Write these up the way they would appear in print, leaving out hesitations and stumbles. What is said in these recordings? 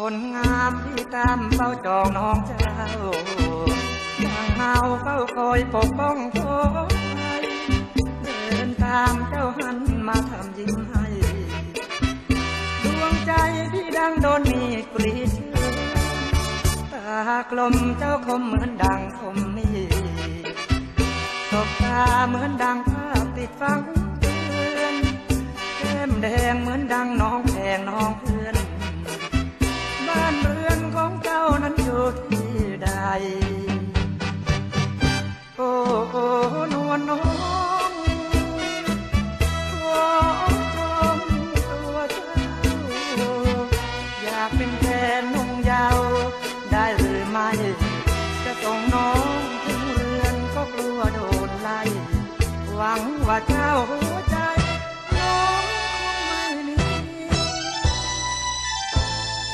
คนงามที่ตามเฝ้าจองน้องเจ้าอย่างเงาเฝ้าคอยปกป้องคอยเดินตามเจ้าหันมาทำยิ้มให้ดวงใจพี่ดังโดนมีกรีดตากลมเจ้าคมเหมือนดังคมมีตบตาเหมือนดังภาพติดฟังเตือนแก้มแดงเหมือนดังน้องแพงน้องเพื่อนบ้านเรือนของเจ้านั้นอยู่ที่ใดโอ้โอ้นวลน้องขอชมตัวเจ้าอยากเป็นแฟนนุ่งยาวได้หรือไม่จะส่งน้องถึงเรือนก็กลัวโดนไล่หวังว่าเจ้าหัวใจน้องคงไม่มี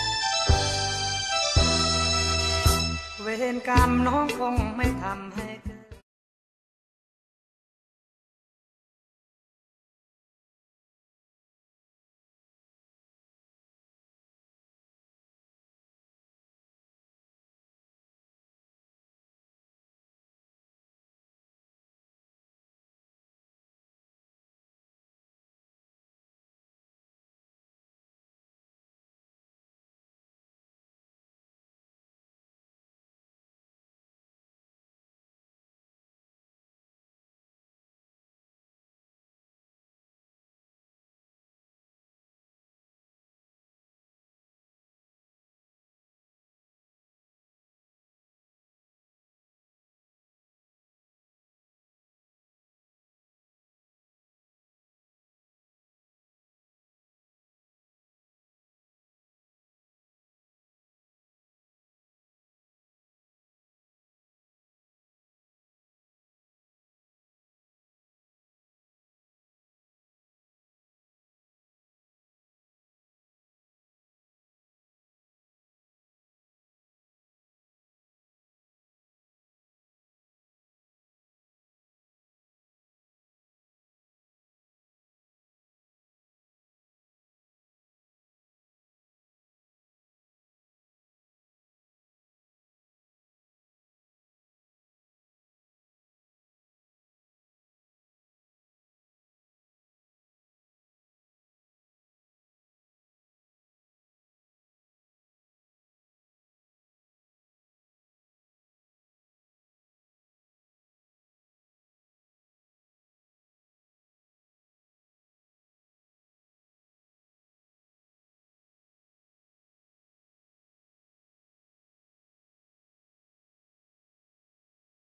เวรกรรมน้องคงไม่ทำให้เกิด